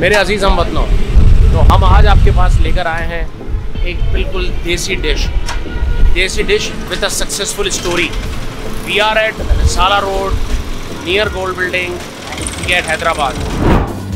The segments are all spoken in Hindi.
मेरे अजीज़ हमवतनों, तो हम आज आपके पास लेकर आए हैं एक बिल्कुल देसी dish with a successful story. We are at Risala road near gold building gate Hyderabad.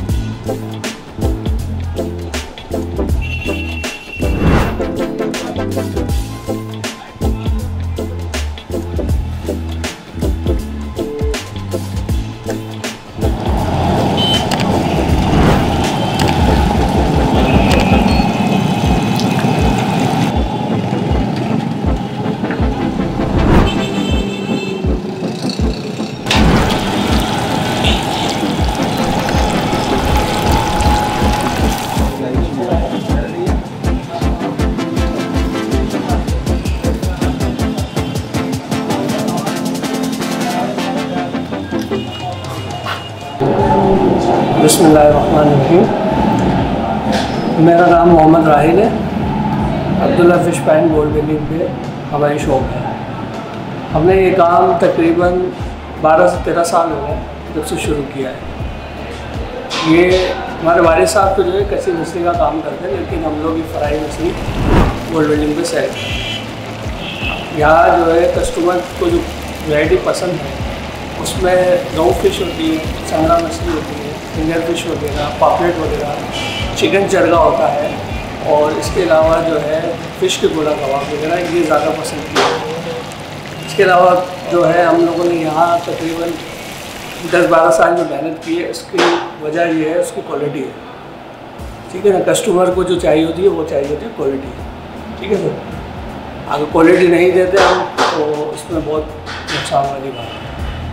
बिस्मिल्लाहिर्रहमानिर्रहीम। मेरा नाम मोहम्मद राहिल है। Abdullah fish pan gold building पे हमारी शॉप है। हमने ये काम तकरीबन 12 से 13 साल हो गए जब से शुरू किया है। ये हमारे वालिद साहब तो जो है कच्ची मछली का काम करते हैं, लेकिन हम लोग ये फ्राई मछली गोल्ड बिल्डिंग पे सेल करते हैं। यहाँ जो है कस्टमर को जो वैरायटी पसंद है उसमें रोहू फिश होती है, संगड़ा मछली होती है, फिंगर फिश वगैरह, पापलेट वगैरह, चिकन चरगा होता है, और इसके अलावा जो है फ़िश के गोला कबाब वगैरह ये ज़्यादा पसंद किया है। इसके अलावा जो है हम लोगों ने यहाँ तकरीबन 10-12 साल में मेहनत की है। इसकी वजह ये है उसकी क्वालिटी है, ठीक है ना। कस्टमर को जो चाहिए होती है वो चाहिए होती है क्वालिटी, ठीक है सर। अगर क्वालिटी नहीं देते हम तो इसमें बहुत नुकसान वाली बात है।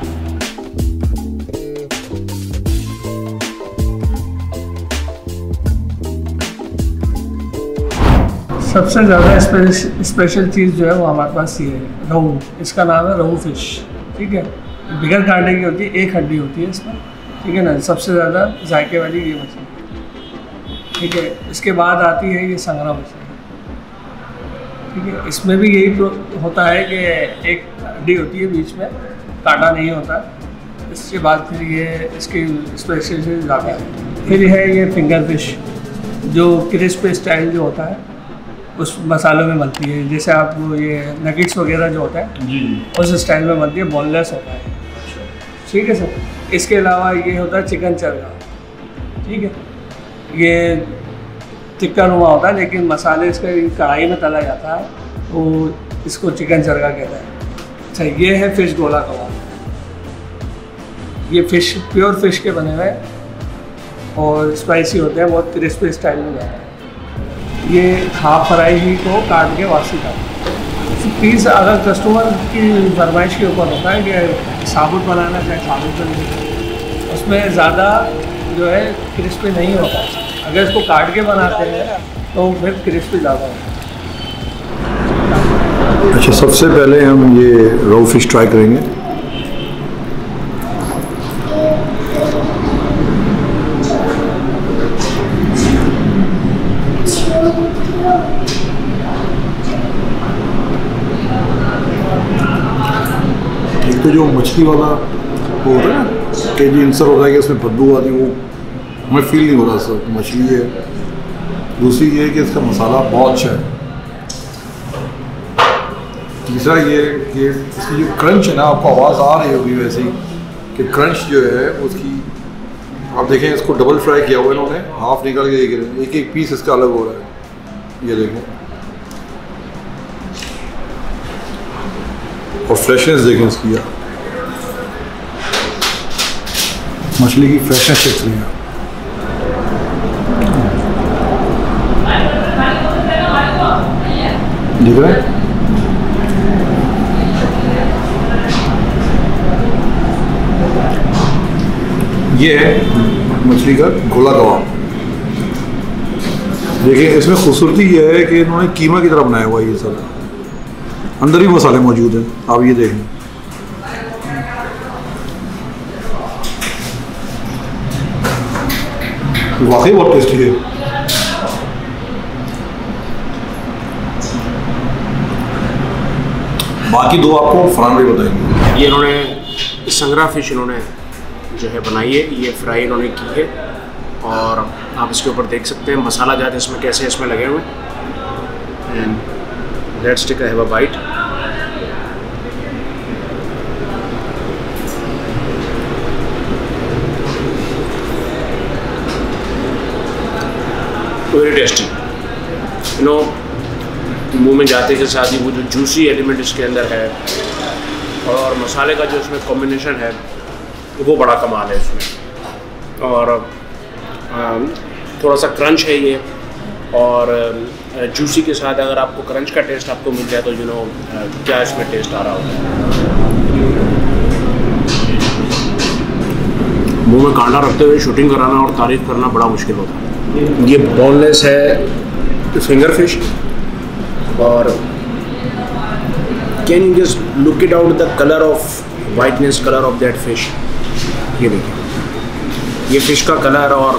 सबसे ज़्यादा स्पेशल चीज़ जो है वो हमारे पास ये है रोहू। इसका नाम है रोहू फिश, ठीक है। बिगर कांटे की होती है, एक हड्डी होती है इसमें, ठीक है ना। सबसे ज़्यादा जायके वाली ये मछली, ठीक है। इसके बाद आती है ये संगड़ा मछली, ठीक है। इसमें भी यही होता है कि एक हड्डी होती है, बीच में कांटा नहीं होता। इसके बाद फिर ये इसकी स्पेशल चीज़ आता है। फिर है ये फिंगर फिश जो क्रिस्प स्टाइल जो होता है उस मसालों में बनती है। जैसे आप वो ये नगेट्स वगैरह जो होता है जी उस स्टाइल में बनती है, बोनलेस होता है, ठीक है सर। इसके अलावा ये होता है चिकन चरगा, ठीक है। ये टिक्का नुमा होता है, लेकिन मसाले इसके कढ़ाई में तला जाता है, तो इसको चिकन चरगा कहता है। अच्छा, ये है फ़िश गोला कबाब। ये फ़िश प्योर फिश के बने हुए और स्पाइसी होते हैं, बहुत क्रिस्पी स्टाइल में जाता है। ये हाफ फ्राई ही को काट के वापसी का पीस अगर कस्टमर की फरमाइश के ऊपर होता है कि साबुत बनाना चाहे साबुत बने, उसमें ज़्यादा जो है क्रिस्पी नहीं होता। अगर इसको काट के बनाते हैं तो फिर क्रिस्पी ज़्यादा होता है। अच्छा, सबसे पहले हम ये रोहू फिश ट्राई करेंगे। एक तो जो मछली वाला वो होता है ना कि जो इंसर होता है कि उसमें बदबू आती है, वो हमें फील नहीं हो रहा सर मछली है। दूसरी ये है कि इसका मसाला बहुत अच्छा है। तीसरा ये कि इसकी जो क्रंच है ना, आपको आवाज़ आ रही होगी वैसे ही कि क्रंच जो है उसकी, आप देखें इसको डबल फ्राई किया हुआ इन्होंने, हाफ निकाल के देख रहे हैं, एक एक पीस इसका अलग हो रहा है, ये देखें। और फ्रेशनेस देखें इसकी, यार मछली की फ्रेशनेस चेक करें। देख रहे हैं, ये है मछली का गोला कबाब। देखिए इसमें खूबसूरती ये है कि इन्होंने कीमा की तरह बनाया हुआ है, ये सब अंदर ही मसाले मौजूद हैं, आप ये देखें। वाकई बहुत टेस्टी है। बाकी दो आपको फरहान भाई बताएंगे। ये इन्होंने संगड़ा फिश इन्होंने जो है बनाई है, ये फ्राई इन्होंने की है और आप इसके ऊपर देख सकते हैं मसाला जात इसमें कैसे इसमें लगे हुए। And let's take have a bite. Very tasty, you know, मुंह में जाते के साथ ही वो जो जूसी एलिमेंट इसके अंदर है और मसाले का जो इसमें कॉम्बिनेशन है वो बड़ा कमाल है इसमें। और थोड़ा सा क्रंच है ये, और जूसी के साथ अगर आपको क्रंच का टेस्ट आपको मिल जाए तो यू नो क्या इसमें टेस्ट आ रहा होगा। मुंह में कांटा रखते हुए शूटिंग कराना और तारीफ करना बड़ा मुश्किल होता है। ये बोनलेस है फिंगर फिश, और can you just look it out the colour of whiteness, colour of that fish. ये देखिए ये फिश का कलर, और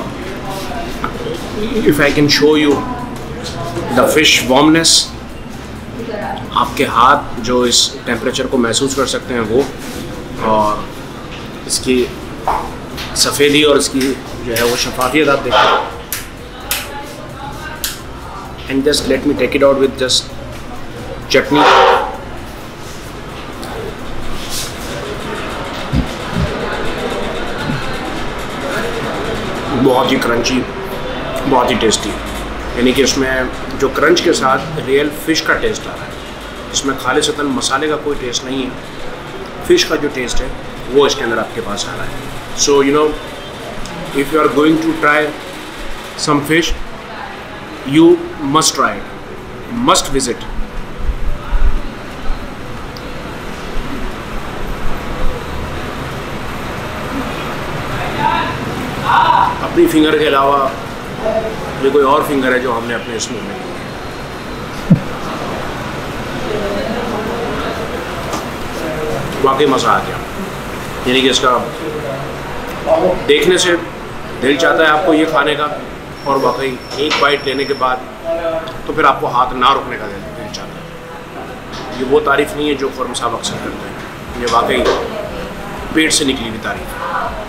if I can show you the fish warmness, आपके हाथ जो इस टेम्परेचर को महसूस कर सकते हैं वो, और इसकी सफ़ेदी और इसकी जो है वो शफाफियत आप देखें। And just let me take it out with just chutney. बहुत ही क्रंची, बहुत ही टेस्टी, यानी कि इसमें जो क्रंच के साथ रियल फ़िश का टेस्ट आ रहा है। इसमें खालिसतन मसाले का कोई टेस्ट नहीं है, फ़िश का जो टेस्ट है वो इसके अंदर आपके पास आ रहा है। So you know, if you are going to try some fish, you must try it, must visit। अपनी फिंगर के अलावा ये कोई और फिंगर है जो हमने अपने इसमें में वाकई मज़ा आ गया। यानी कि इसका देखने से दिल चाहता है आपको ये खाने का, और वाकई एक बाइट लेने के बाद तो फिर आपको हाथ ना रुकने का दिल चाहता है। ये वो तारीफ़ नहीं है जो फर्म साहब अक्सर करते हैं, ये वाकई पेट से निकली हुई तारीफ़ है।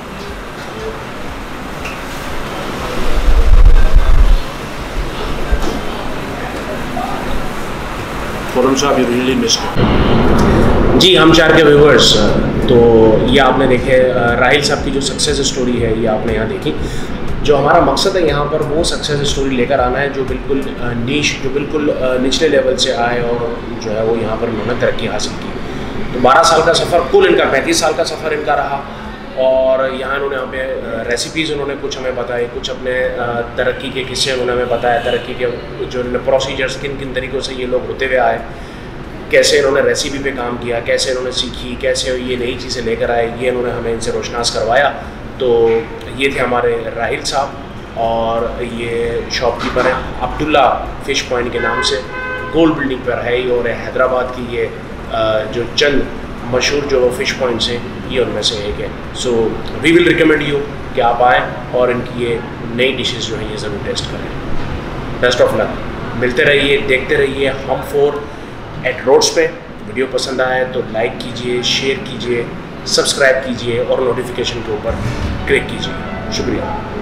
फर्म साहब यू रियली मिस्ड इट। जी हम चार के व्यूवर्स, तो ये आपने देखे राहिल साहब की जो सक्सेस स्टोरी है, ये आपने यहाँ देखी। जो हमारा मकसद है यहाँ पर वो सक्सेस स्टोरी लेकर आना है, जो बिल्कुल नीश, जो बिल्कुल निचले लेवल से आए और जो है वो यहाँ पर उन्होंने तरक्की हासिल की। तो 12 साल का सफ़र, कुल इनका 35 साल का सफ़र इनका रहा, और यहाँ इन्होंने हमें रेसिपीज़ उन्होंने कुछ हमें बताई, कुछ अपने तरक्की के किस्से उन्होंने हमें बताया, तरक्की के जो प्रोसीजर्स किन किन तरीक़ों से ये लोग होते हुए आए, कैसे इन्होंने रेसिपी पे काम किया, कैसे इन्होंने सीखी, कैसे ये नई चीज़ें लेकर आए, ये इन्होंने हमें इनसे रोशनास करवाया। तो ये थे हमारे राहिल साहब, और ये शॉपकीपर है अब्दुल्ला फ़िश पॉइंट के नाम से, गोल बिल्डिंग पर है ही, और हैदराबाद की ये जो चंद मशहूर जो फ़िश पॉइंट्स हैं ये उनमें से एक है। So we will recommend you कि आप आएँ और इनकी ये नई डिशेज़ जो हैं ये ज़रूर टेस्ट करें। बेस्ट ऑफ लक, मिलते रहिए, देखते रहिए हम4@रोड्स पे। वीडियो पसंद आए तो लाइक कीजिए, शेयर कीजिए, सब्सक्राइब कीजिए और नोटिफिकेशन के ऊपर क्लिक कीजिए। शुक्रिया।